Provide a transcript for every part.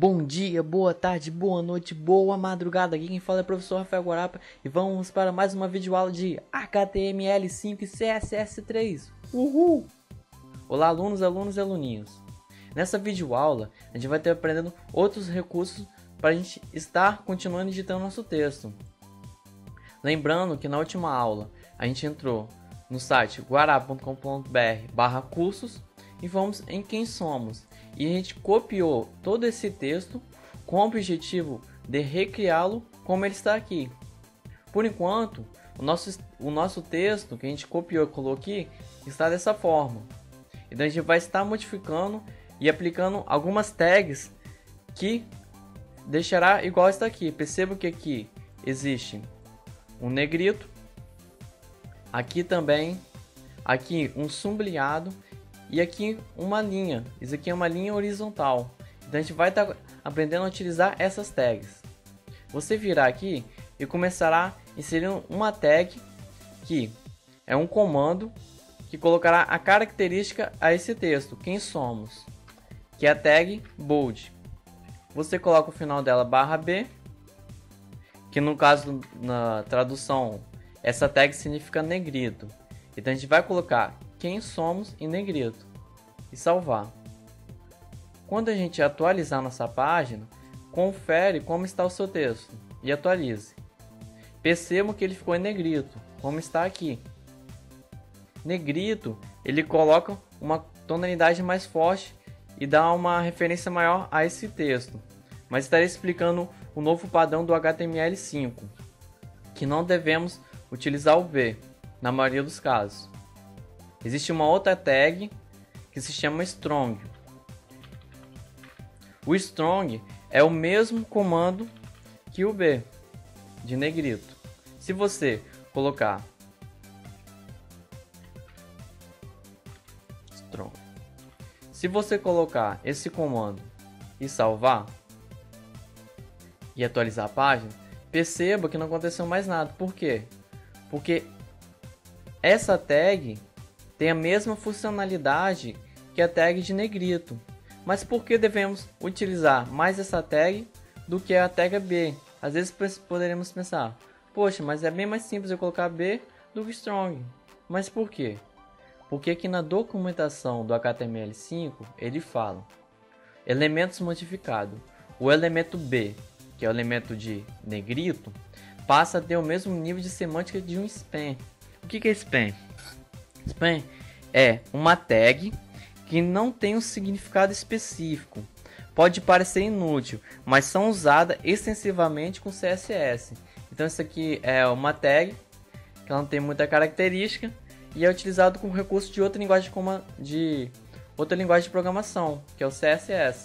Bom dia, boa tarde, boa noite, boa madrugada. Aqui quem fala é o professor Rafael Guarapa e vamos para mais uma videoaula de HTML5 e CSS3. Uhul! Olá, alunos, alunos e aluninhos. Nessa videoaula, a gente vai estar aprendendo outros recursos para a gente estar continuando editando nosso texto. Lembrando que na última aula, a gente entrou no site guarapa.com.br/cursos e fomos em quem somos. E a gente copiou todo esse texto com o objetivo de recriá-lo como ele está aqui. Por enquanto, o nosso texto que a gente copiou e colocou aqui está dessa forma. Então a gente vai estar modificando e aplicando algumas tags que deixará igual está aqui. Perceba que aqui existe um negrito, aqui também, aqui um sombreado e aqui uma linha. Isso aqui é uma linha horizontal. Então a gente vai estar aprendendo a utilizar essas tags. Você virá aqui e começará inserindo uma tag que é um comando que colocará a característica a esse texto, quem somos, que é a tag bold. Você coloca o final dela /b, que no caso na tradução essa tag significa negrito. Então a gente vai colocar quem somos em negrito e salvar. Quando a gente atualizar nossa página, confere como está o seu texto e atualize. Percebam que ele ficou em negrito, como está aqui. Negrito, ele coloca uma tonalidade mais forte e dá uma referência maior a esse texto. Mas estarei explicando o novo padrão do HTML5, que não devemos utilizar o B, na maioria dos casos. Existe uma outra tag que se chama strong. O strong é o mesmo comando que o B, de negrito. Se você colocar strong, se você colocar esse comando e salvar e atualizar a página, perceba que não aconteceu mais nada. Por quê? Porque essa tag tem a mesma funcionalidade que a tag de negrito. Mas por que devemos utilizar mais essa tag do que a tag B? Às vezes poderíamos pensar, poxa, mas é bem mais simples eu colocar B do que strong. Mas por quê? Porque aqui na documentação do HTML5 ele fala elementos modificados. O elemento B, que é o elemento de negrito, passa a ter o mesmo nível de semântica de um span. O que é span? Span é uma tag que não tem um significado específico. Pode parecer inútil, mas são usadas extensivamente com CSS. Então isso aqui é uma tag que não tem muita característica e é utilizado como recurso de outra linguagem de programação, que é o CSS.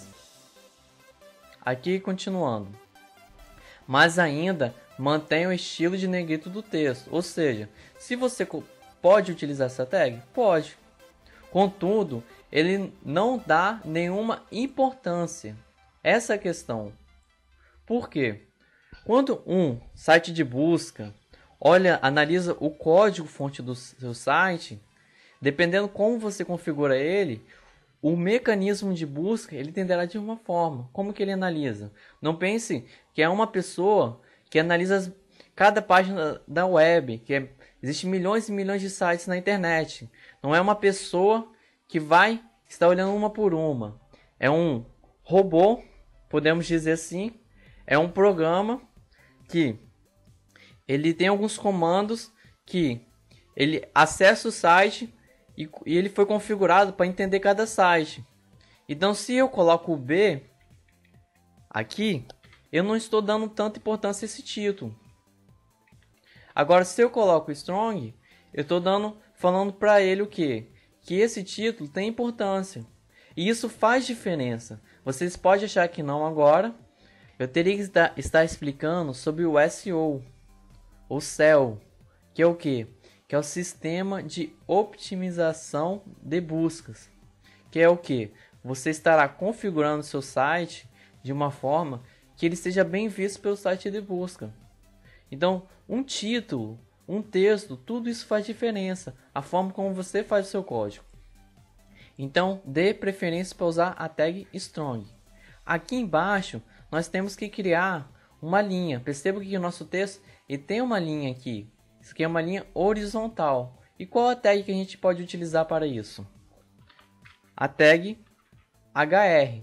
Aqui continuando. Mas ainda mantém o estilo de negrito do texto, ou seja, se você pode utilizar essa tag? Pode. Contudo, ele não dá nenhuma importância. Essa é a questão. Por quê? Quando um site de busca analisa o código-fonte do seu site, dependendo como você configura ele, o mecanismo de busca ele tenderá de uma forma. Como que ele analisa? Não pense que é uma pessoa que analisa cada página da web, existem milhões e milhões de sites na internet. Não é uma pessoa que vai estar olhando uma por uma. É um robô, podemos dizer assim. É um programa que ele tem alguns comandos que ele acessa o site e ele foi configurado para entender cada site. Então, se eu coloco o B aqui, eu não estou dando tanta importância a esse título. Agora, se eu coloco strong, eu estou falando para ele o quê? Que esse título tem importância. E isso faz diferença. Vocês podem achar que não agora. Eu teria que estar explicando sobre o SEO, ou SEO, que é o quê? Que é o sistema de otimização de buscas. Que é o quê? Você estará configurando seu site de uma forma que ele seja bem visto pelo site de busca. Então, um título, um texto, tudo isso faz diferença. A forma como você faz o seu código. Então, dê preferência para usar a tag strong. aqui embaixo nós temos que criar uma linha. Perceba que o nosso texto ele tem uma linha aqui. Isso aqui é uma linha horizontal. E qual a tag que a gente pode utilizar para isso? A tag HR.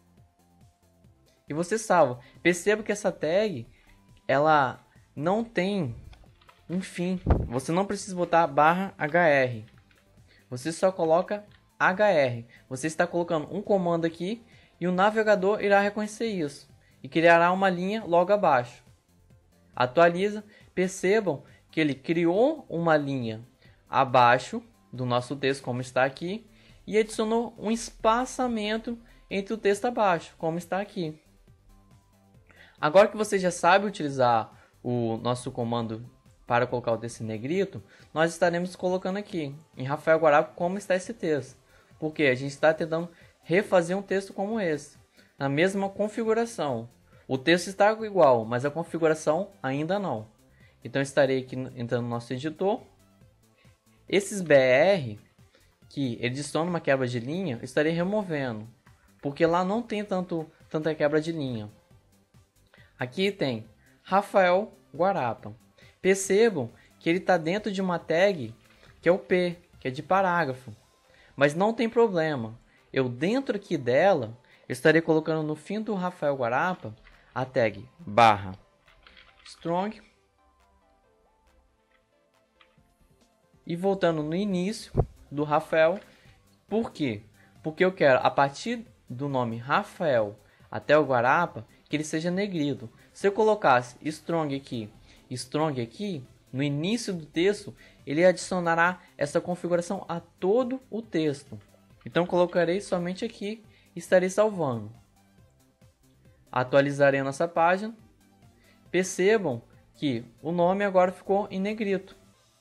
E você salva. Perceba que essa tag ela não tem um fim. Você não precisa botar /HR. Você só coloca HR. Você está colocando um comando aqui e o navegador irá reconhecer isso e criará uma linha logo abaixo. Atualiza. Percebam que ele criou uma linha abaixo do nosso texto, como está aqui, e adicionou um espaçamento entre o texto abaixo, como está aqui. Agora que você já sabe utilizar o nosso comando para colocar o texto em negrito, nós estaremos colocando aqui em Rafael Guarappa como está esse texto. Porque a gente está tentando refazer um texto como esse, na mesma configuração. O texto está igual, mas a configuração ainda não. Então estarei aqui entrando no nosso editor. Esses BR, que adicionam uma quebra de linha, eu estarei removendo, porque lá não tem tanta quebra de linha. Aqui tem Rafael Guarappa. Percebam que ele está dentro de uma tag que é o P, que é de parágrafo. Mas não tem problema. Eu dentro aqui dela, eu estarei colocando no fim do Rafael Guarappa a tag /strong. E voltando no início do Rafael. Por quê? Porque eu quero, a partir do nome Rafael até o Guarappa, que ele seja negrito. Se eu colocasse strong aqui, no início do texto, ele adicionará essa configuração a todo o texto. Então colocarei somente aqui e estarei salvando. Atualizarei a nossa página. Percebam que o nome agora ficou em negrito.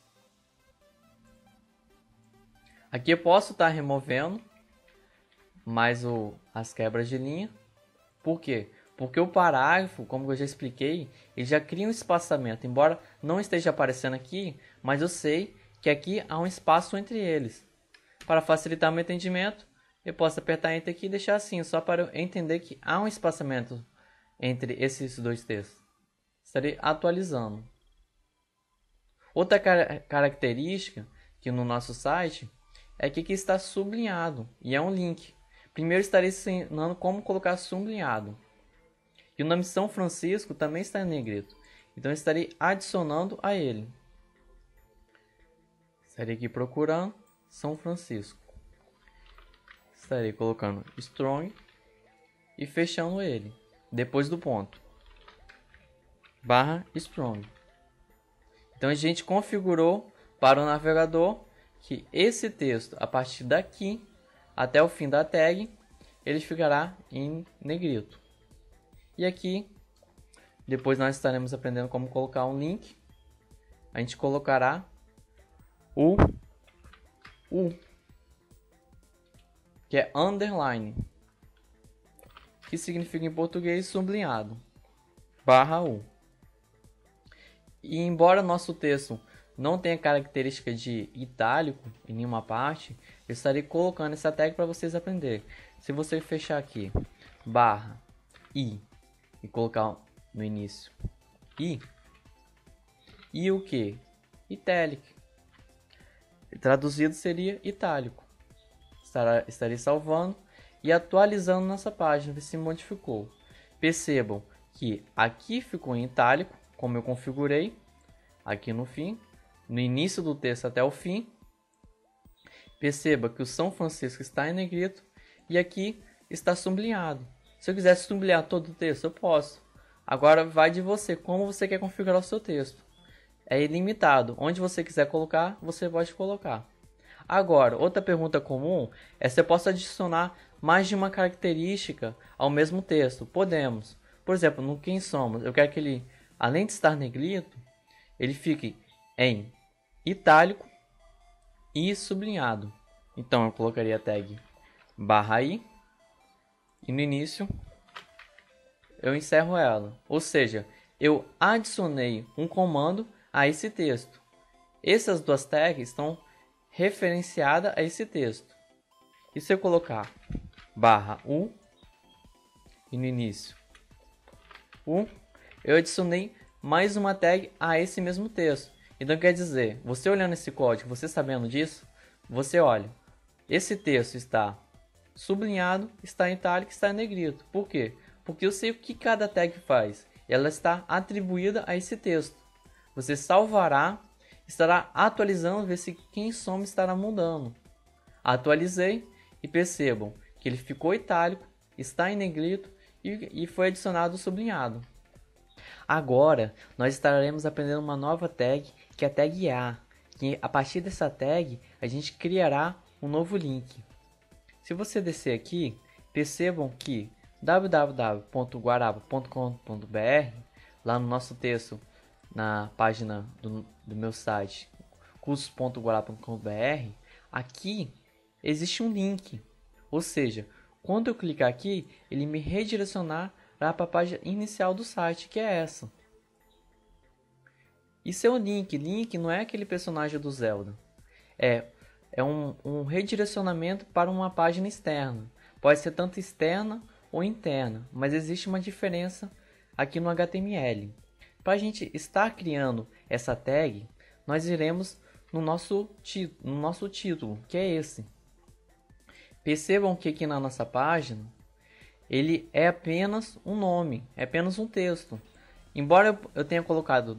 Aqui eu posso estar removendo mais as quebras de linha. Por quê? Porque o parágrafo, como eu já expliquei, ele já cria um espaçamento. Embora não esteja aparecendo aqui, mas eu sei que aqui há um espaço entre eles. Para facilitar o meu entendimento, eu posso apertar Enter aqui e deixar assim, só para eu entender que há um espaçamento entre esses dois textos. Estarei atualizando. Outra característica que no nosso site é que aqui está sublinhado e é um link. Primeiro estarei ensinando como colocar sublinhado. E o nome São Francisco também está em negrito. Então estarei adicionando a ele. Estarei aqui procurando São Francisco. Estarei colocando strong e fechando ele depois do ponto. /strong. Então a gente configurou para o navegador que esse texto, a partir daqui até o fim da tag, ele ficará em negrito. E aqui, depois nós estaremos aprendendo como colocar um link. A gente colocará o U, que é underline, que significa em português sublinhado, /U. E embora nosso texto não tenha característica de itálico em nenhuma parte, eu estarei colocando essa tag para vocês aprenderem. Se você fechar aqui, /I, e colocar no início I o que? Italic. Traduzido seria itálico. Estarei salvando e atualizando nossa página, ver se modificou. Percebam que aqui ficou em itálico, como eu configurei, aqui no fim, no início do texto até o fim. Perceba que o São Francisco está em negrito e aqui está sublinhado. Se eu quiser sublinhar todo o texto, eu posso. Agora vai de você, como você quer configurar o seu texto. É ilimitado. Onde você quiser colocar, você pode colocar. Agora, outra pergunta comum é se eu posso adicionar mais de uma característica ao mesmo texto. Podemos. Por exemplo, no Quem Somos, eu quero que ele, além de estar negrito, ele fique em itálico e sublinhado. Então eu colocaria a tag /i e no início eu encerro ela. Ou seja, eu adicionei um comando a esse texto. Essas duas tags estão referenciadas a esse texto. E se eu colocar /u, e no início eu adicionei mais uma tag a esse mesmo texto. Então quer dizer, você olhando esse código, você sabendo disso, você olha, esse texto está sublinhado, está em itálico, está em negrito. Por quê? Porque eu sei o que cada tag faz. Ela está atribuída a esse texto. Você salvará, estará atualizando, ver se quem some estará mudando. Atualizei e percebam que ele ficou itálico, está em negrito e foi adicionado o sublinhado. Agora nós estaremos aprendendo uma nova tag, que é a tag A, que a partir dessa tag a gente criará um novo link. Se você descer aqui, percebam que www.guaraba.com.br, lá no nosso texto, na página do meu site, cursos.guaraba.com.br, aqui existe um link. Ou seja, quando eu clicar aqui, ele me redirecionará para a página inicial do site, que é essa. Isso é um link. Link não é aquele personagem do Zelda. É um redirecionamento para uma página externa. Pode ser tanto externa ou interna, mas existe uma diferença aqui no HTML. Para a gente estar criando essa tag, nós iremos no nosso título, que é esse. Percebam que aqui na nossa página, ele é apenas um nome, é apenas um texto. Embora eu tenha colocado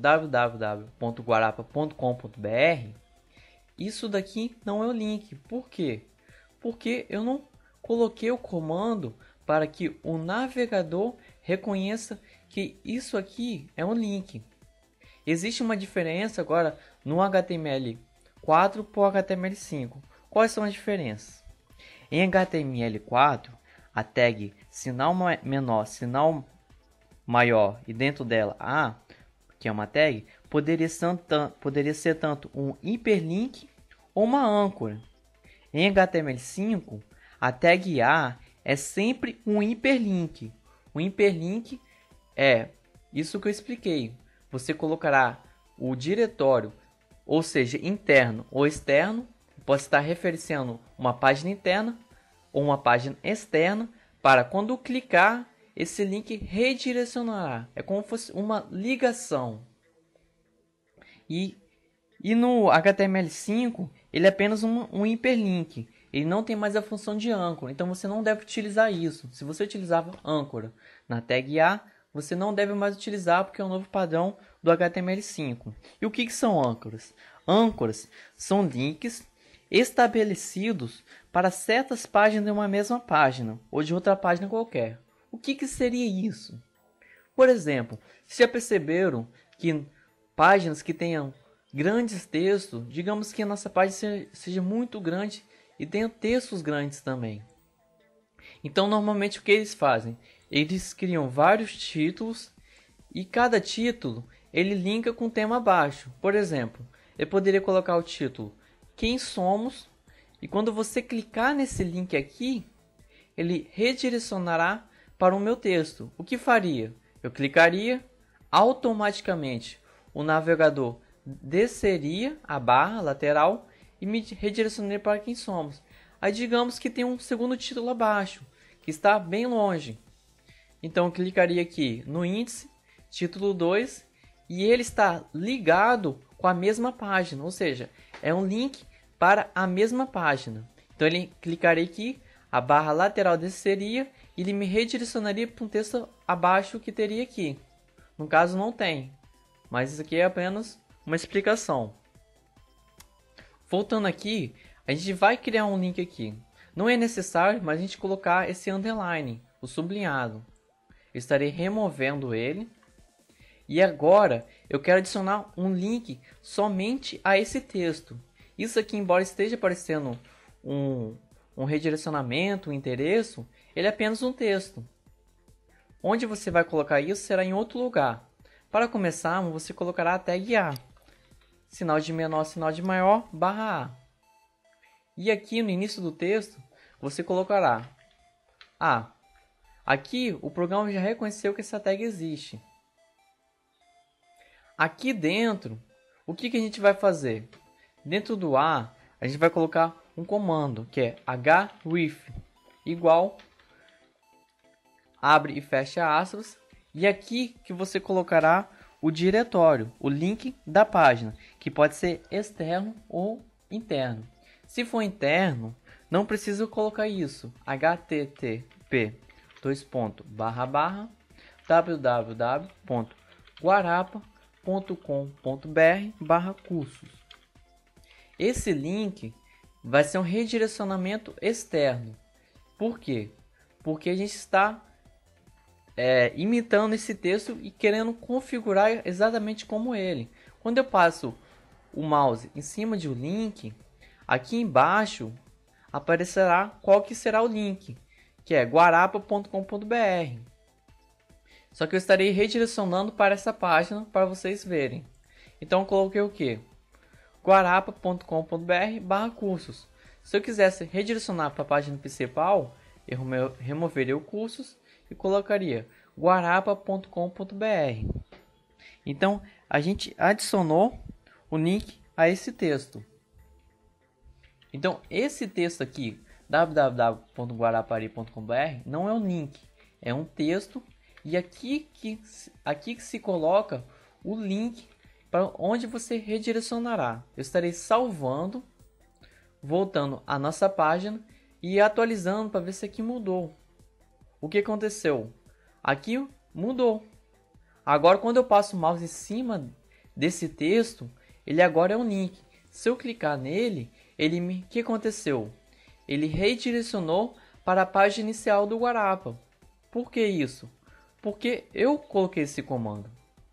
www.guarapa.com.br, isso daqui não é o link. Por quê? Porque eu não coloquei o comando para que o navegador reconheça que isso aqui é um link. Existe uma diferença agora no HTML4 para o HTML5. Quais são as diferenças? Em HTML4, a tag sinal menor, sinal maior e dentro dela A, que é uma tag, poderia ser tanto um hiperlink ou uma âncora. Em HTML5, a tag A é sempre um hiperlink. O hiperlink é isso que eu expliquei. Você colocará o diretório, ou seja, interno ou externo, pode estar referenciando uma página interna ou uma página externa, para quando clicar, esse link redirecionará. É como se fosse uma ligação. E no HTML5, ele é apenas um hiperlink. Ele não tem mais a função de âncora. Então você não deve utilizar isso. Se você utilizava âncora na tag A, você não deve mais utilizar, porque é o novo padrão do HTML5. E o que são âncoras? Âncoras são links estabelecidos para certas páginas de uma mesma página ou de outra página qualquer. O que seria isso? Por exemplo, se já perceberam que páginas que tenham grandes textos, digamos que a nossa página seja muito grande e tenha textos grandes também. Então, normalmente o que eles fazem? Eles criam vários títulos e cada título ele linka com o tema abaixo. Por exemplo, eu poderia colocar o título Quem Somos, e quando você clicar nesse link aqui, ele redirecionará para o meu texto. O que faria? Eu clicaria, automaticamente o navegador desceria a barra lateral e me redirecionaria para Quem Somos. Aí digamos que tem um segundo título abaixo, que está bem longe. Então eu clicaria aqui no índice, título 2, e ele está ligado com a mesma página, ou seja, é um link para a mesma página. Então ele clicaria aqui, a barra lateral desceria e ele me redirecionaria para um texto abaixo que teria aqui. No caso não tem, mas isso aqui é apenas uma explicação. Voltando aqui, a gente vai criar um link aqui. Não é necessário, mas a gente colocar esse underline, o sublinhado. Eu estarei removendo ele. E agora eu quero adicionar um link somente a esse texto. Isso aqui, embora esteja aparecendo um redirecionamento, um endereço, ele é apenas um texto. Onde você vai colocar isso será em outro lugar. Para começar, você colocará a tag A. Sinal de menor, sinal de maior, barra A. E aqui no início do texto, você colocará A. Aqui o programa já reconheceu que essa tag existe. Aqui dentro, o que a gente vai fazer? Dentro do A, a gente vai colocar um comando que é href igual abre e fecha aspas, e aqui que você colocará o diretório, o link da página, que pode ser externo ou interno. Se for interno, não precisa colocar isso, http://www.guarapa.com.br/cursos. Esse link vai ser um redirecionamento externo. Por quê? Porque a gente está imitando esse texto e querendo configurar exatamente como ele. Quando eu passo o mouse em cima de um link, aqui embaixo aparecerá qual que será o link, que é guarapa.com.br. Só que eu estarei redirecionando para essa página para vocês verem. Então eu coloquei o que? guarapa.com.br/cursos. Se eu quisesse redirecionar para a página principal, eu removeria o cursos e colocaria guarapa.com.br. Então a gente adicionou o link a esse texto. Então esse texto aqui, www.guarapari.com.br, não é um link, é um texto, e aqui que se coloca o link para onde você redirecionará. Eu estarei salvando, voltando à nossa página e atualizando para ver se aqui mudou. O que aconteceu? Aqui mudou. Agora quando eu passo o mouse em cima desse texto, ele agora é um link. Se eu clicar nele, o que aconteceu? Ele redirecionou para a página inicial do Guarapa. Por que isso? Porque eu coloquei esse comando.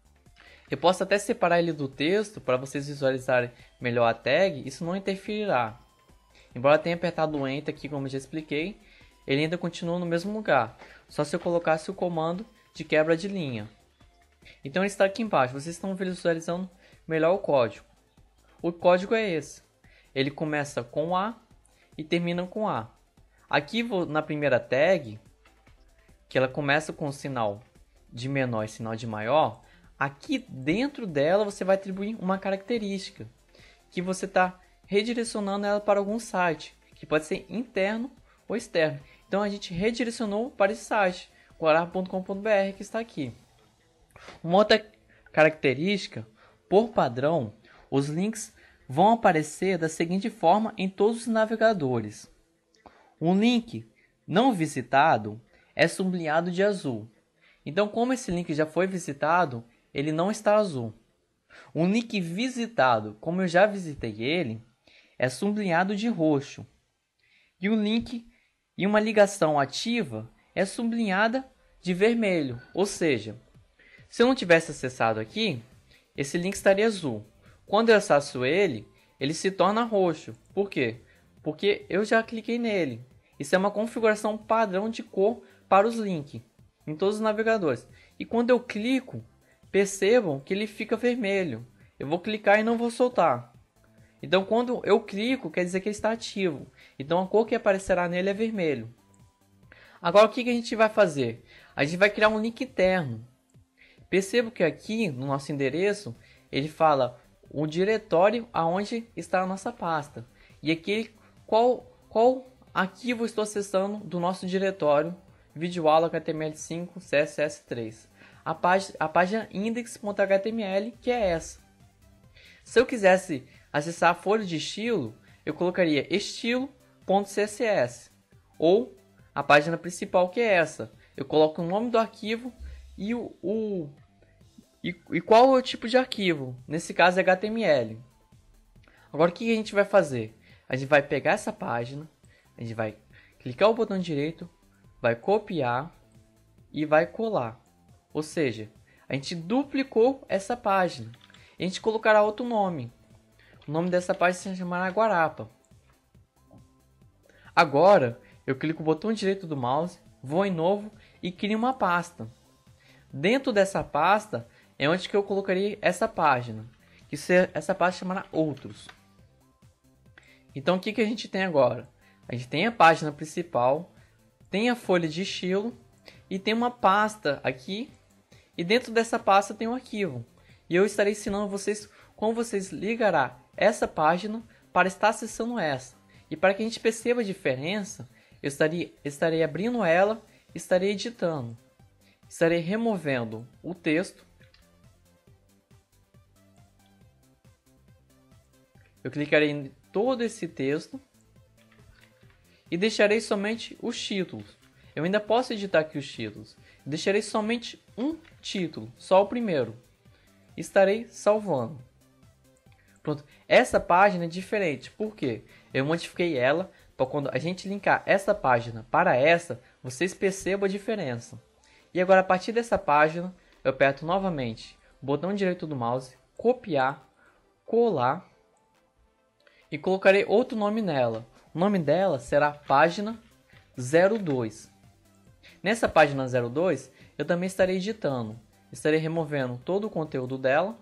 Eu posso até separar ele do texto para vocês visualizarem melhor a tag, isso não interferirá. Embora tenha apertado o Enter aqui, como eu já expliquei, ele ainda continua no mesmo lugar, só se eu colocasse o comando de quebra de linha. Então ele está aqui embaixo, vocês estão visualizando melhor o código. O código é esse, ele começa com A e termina com A. Aqui na primeira tag, que ela começa com o sinal de menor e sinal de maior, aqui dentro dela você vai atribuir uma característica, que você está redirecionando ela para algum site, que pode ser interno ou externo. Então a gente redirecionou para esse site, guarapa.com.br, que está aqui. Uma outra característica, por padrão, os links vão aparecer da seguinte forma em todos os navegadores. Um link não visitado é sublinhado de azul. Então, como esse link já foi visitado, ele não está azul. Um link visitado, como eu já visitei ele, é sublinhado de roxo. E um link e uma ligação ativa é sublinhada de vermelho. Ou seja, se eu não tivesse acessado aqui, esse link estaria azul. Quando eu acesso ele, ele se torna roxo. Por quê? Porque eu já cliquei nele. Isso é uma configuração padrão de cor para os links em todos os navegadores. E quando eu clico, percebam que ele fica vermelho. Eu vou clicar e não vou soltar. Então quando eu clico, quer dizer que ele está ativo. Então a cor que aparecerá nele é vermelho. Agora o que a gente vai fazer? A gente vai criar um link interno. Percebo que aqui no nosso endereço, ele fala o diretório aonde está a nossa pasta. E aqui qual arquivo eu estou acessando do nosso diretório videoaula HTML5 CSS3. A página index.html, que é essa. Se eu quisesse acessar a folha de estilo, eu colocaria estilo.css. Ou a página principal, que é essa. Eu coloco o nome do arquivo e qual é o tipo de arquivo. Nesse caso é HTML. Agora o que a gente vai fazer? A gente vai pegar essa página, a gente vai clicar o botão direito, vai copiar e vai colar. Ou seja, a gente duplicou essa página. A gente colocará outro nome. O nome dessa página se chamará Guarapa. Agora, eu clico o botão direito do mouse, vou em novo e crio uma pasta. Dentro dessa pasta é onde que eu colocarei essa página. Essa pasta chamará Outros. Então o que a gente tem agora? A gente tem a página principal, tem a folha de estilo e tem uma pasta aqui. E dentro dessa pasta tem um arquivo. E eu estarei ensinando vocês como vocês ligará essa página para estar acessando essa. E para que a gente perceba a diferença, eu estarei abrindo ela estarei editando. Estarei removendo o texto. Eu clicarei em todo esse texto e deixarei somente os títulos. Eu ainda posso editar aqui os títulos. Deixarei somente um título, só o primeiro. Estarei salvando. Pronto. Essa página é diferente. Por quê? Eu modifiquei ela para quando a gente linkar essa página para essa, vocês percebam a diferença. E agora, a partir dessa página, eu aperto novamente o botão direito do mouse, copiar, colar e colocarei outro nome nela. O nome dela será página 02. Nessa página 02, eu também estarei editando. Estarei removendo todo o conteúdo dela.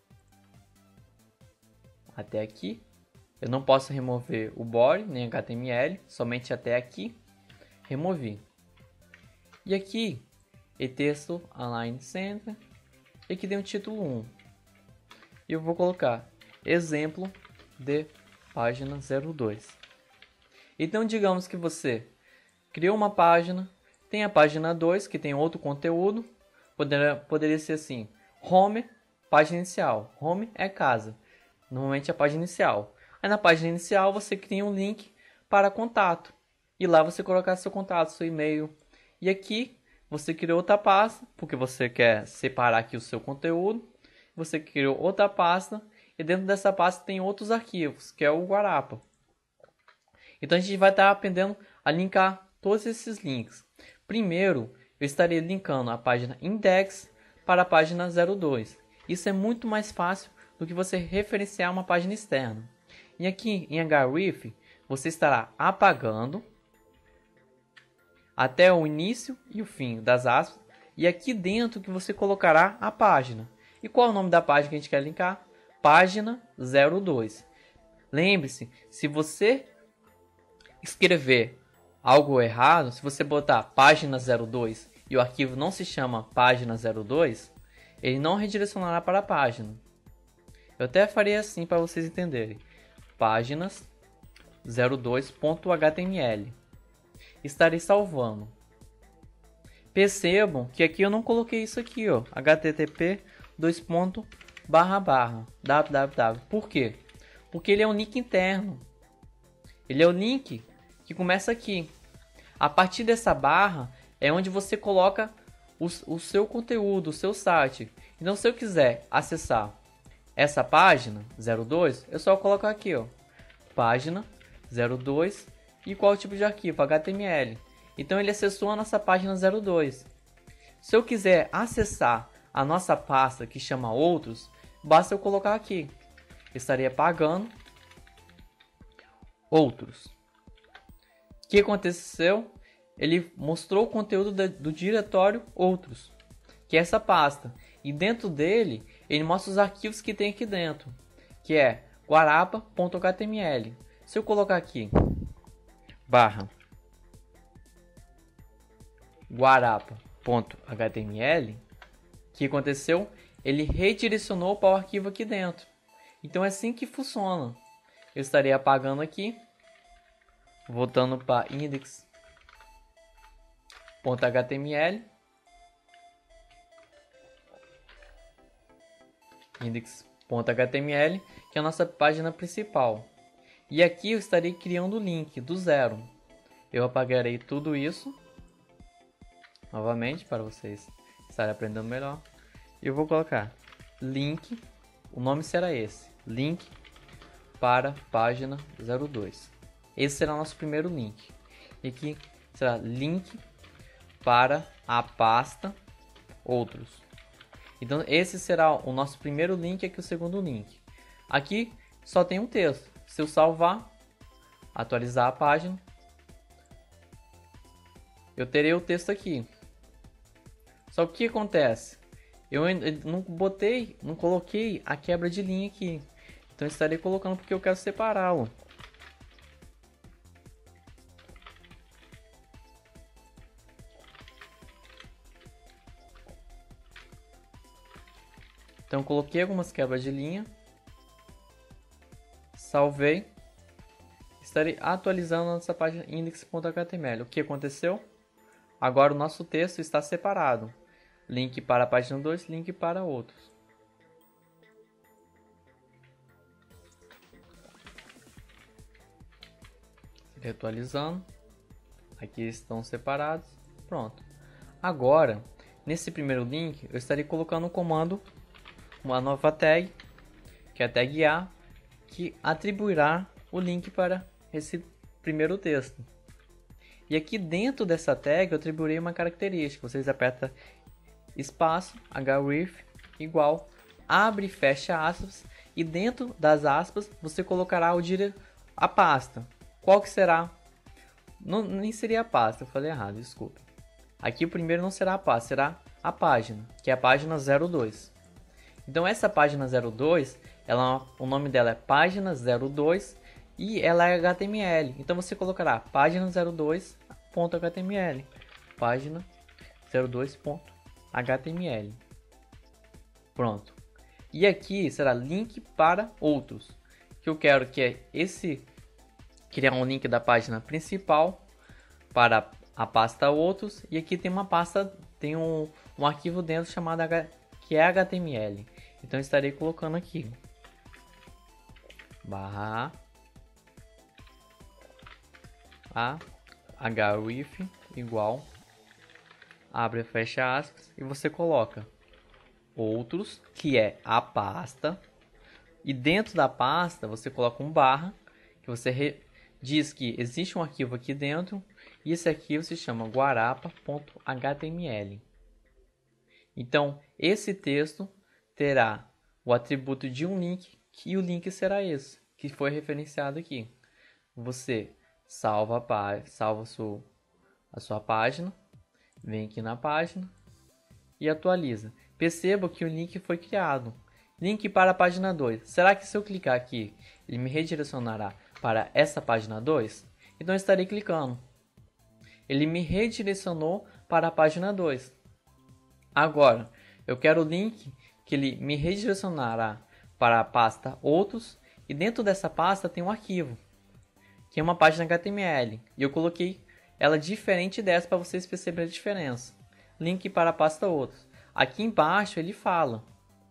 Até aqui. Eu não posso remover o body, nem HTML, somente até aqui. Removi. E aqui, e-texto align center. E aqui tem o título 1. E eu vou colocar exemplo de página 02. Então, digamos que você criou uma página, tem a página 2, que tem outro conteúdo. Poderia ser assim, home, página inicial. Home é casa, normalmente a página inicial. Aí na página inicial você cria um link para contato. E lá você colocar seu contato, seu e-mail. E aqui você criou outra pasta, porque você quer separar aqui o seu conteúdo. Você criou outra pasta, e dentro dessa pasta tem outros arquivos, que é o Guarapa. Então a gente vai estar aprendendo a linkar todos esses links. Primeiro, eu estarei linkando a página index para a página 02. Isso é muito mais fácil do que você referenciar uma página externa. E aqui em href, você estará apagando até o início e o fim das aspas. E aqui dentro que você colocará a página. E qual é o nome da página que a gente quer linkar? Página 02. Lembre-se, se você escrever algo errado, se você botar página 02 e o arquivo não se chama página 02, ele não redirecionará para a página. Eu até faria assim para vocês entenderem. Páginas 02.html. Estarei salvando. Percebam que aqui eu não coloquei isso aqui, ó, http://www. Por quê? Porque ele é um link interno. Ele é o link que começa aqui. A partir dessa barra é onde você coloca o seu conteúdo, o seu site. Então, se eu quiser acessar essa página 02, eu só coloco aqui, ó, página 02 e qual tipo de arquivo? HTML. Então ele acessou a nossa página 02. Se eu quiser acessar a nossa pasta que chama outros, basta eu colocar aqui. Eu estaria apagando outros. O que aconteceu? Ele mostrou o conteúdo do diretório outros, que é essa pasta. E dentro dele, ele mostra os arquivos que tem aqui dentro, que é guarapa.html. Se eu colocar aqui barra guarapa.html, o que aconteceu? Ele redirecionou para o arquivo aqui dentro. Então é assim que funciona. Eu estarei apagando aqui, voltando para index.html, index.html, que é a nossa página principal. E aqui eu estarei criando o link do zero. Eu apagarei tudo isso novamente para vocês estarem aprendendo melhor. E eu vou colocar link, o nome será esse, link para página 02. Esse será o nosso primeiro link. E aqui será link para a pasta outros. Então esse será o nosso primeiro link, aqui o segundo link. Aqui só tem um texto. Se eu salvar, atualizar a página, eu terei o texto aqui. Só que o que acontece? Eu não coloquei a quebra de linha aqui. Então eu estarei colocando porque eu quero separá-lo. Então coloquei algumas quebras de linha. Salvei. Estarei atualizando a nossa página index.html. O que aconteceu? Agora o nosso texto está separado. Link para a página 2, link para outros. Atualizando. Aqui estão separados. Pronto. Agora, nesse primeiro link, eu estarei colocando um comando, uma nova tag, que é a tag A, que atribuirá o link para esse primeiro texto. E aqui dentro dessa tag eu atribuirei uma característica. Vocês apertam espaço, href, igual, abre e fecha aspas, e dentro das aspas você colocará a pasta. Qual que será? Não, nem seria a pasta, eu falei errado, desculpa. Aqui o primeiro não será a pasta, será a página, que é a página 02. Então essa página 02, o nome dela é página 02 e ela é HTML. Então você colocará página 02.html, página 02.html. Pronto. E aqui será link para outros, que eu quero que é criar um link da página principal para a pasta outros, e aqui tem uma pasta, tem um arquivo dentro chamado que é HTML. Então eu estarei colocando aqui barra a href igual, abre e fecha aspas, e você coloca outros, que é a pasta, e dentro da pasta você coloca um barra, que você diz que existe um arquivo aqui dentro, e esse arquivo se chama guarapa.html. Então, esse texto terá o atributo de um link, e o link será esse, que foi referenciado aqui. Você salva a sua página, vem aqui na página e atualiza. Perceba que o link foi criado. Link para a página 2. Será que se eu clicar aqui, ele me redirecionará para essa página 2? Então eu estarei clicando. Ele me redirecionou para a página 2. Agora, eu quero o link que ele me redirecionará para a pasta outros, e dentro dessa pasta tem um arquivo, que é uma página HTML, e eu coloquei ela diferente dessa para vocês perceberem a diferença. Link para a pasta outros. Aqui embaixo ele fala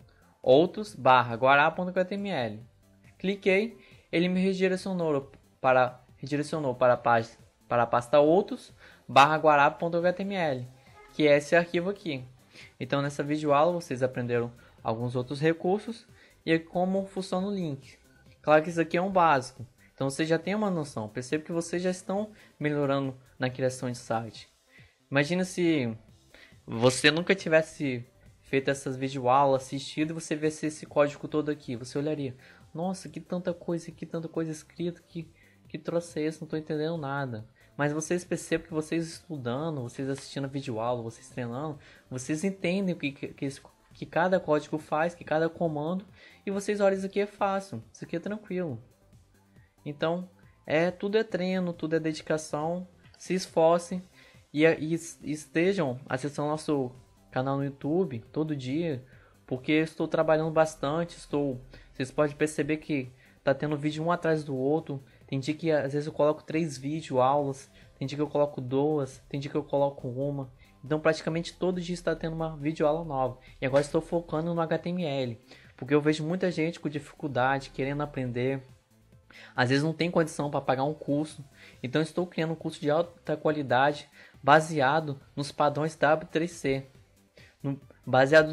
outros/guará.html. Cliquei, ele me redirecionou para a pasta outros/guará.html, que é esse arquivo aqui. Então nessa videoaula vocês aprenderam alguns outros recursos e como funciona o link. Claro que isso aqui é um básico, então vocês já têm uma noção. Percebo que vocês já estão melhorando na criação de site. Imagina se você nunca tivesse feito essas videoaulas, assistido, e você visse esse código todo aqui. Você olharia, nossa, que tanta coisa escrita, que troço é esse? Não estou entendendo nada. Mas vocês percebem que vocês estudando, vocês assistindo a videoaula, vocês treinando, vocês entendem o que cada código faz, que cada comando, e vocês olham, isso aqui é fácil, isso aqui é tranquilo. Então, tudo é treino, tudo é dedicação. Se esforcem e estejam acessando nosso canal no YouTube todo dia, porque estou trabalhando bastante. Vocês podem perceber que tá tendo vídeo um atrás do outro. Tem dia que às vezes eu coloco 3 videoaulas, tem dia que eu coloco 2, tem dia que eu coloco uma. Então praticamente todo dia está tendo uma videoaula nova. E agora estou focando no HTML, porque eu vejo muita gente com dificuldade, querendo aprender. Às vezes não tem condição para pagar um curso. Então estou criando um curso de alta qualidade, baseado nos padrões W3C. Baseado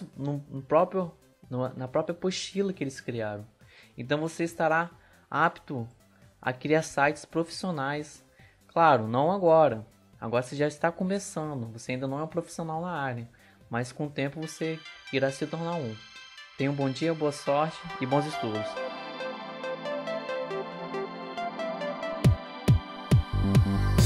na própria apostila que eles criaram. Então você estará apto a criar sites profissionais. Claro, não agora. Agora você já está começando. Você ainda não é um profissional na área. Mas com o tempo você irá se tornar um. Tenha um bom dia, boa sorte e bons estudos.